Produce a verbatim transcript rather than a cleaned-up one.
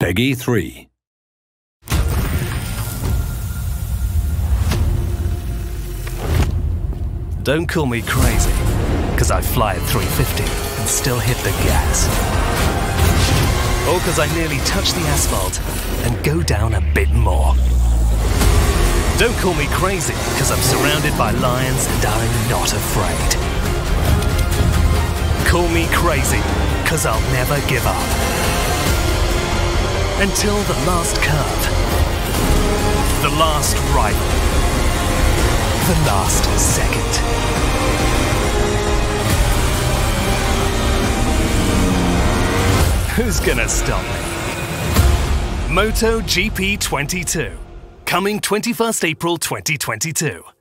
Peggy three. Don't call me crazy, cause I fly at three fifty and still hit the gas. Or cause I nearly touch the asphalt and go down a bit more. Don't call me crazy, cause I'm surrounded by lions and I'm not afraid. Call me crazy, cause I'll never give up. Until the last curve, the last rival, the last second. Who's gonna stop me? MotoGP twenty-two, coming twenty-first April twenty twenty-two.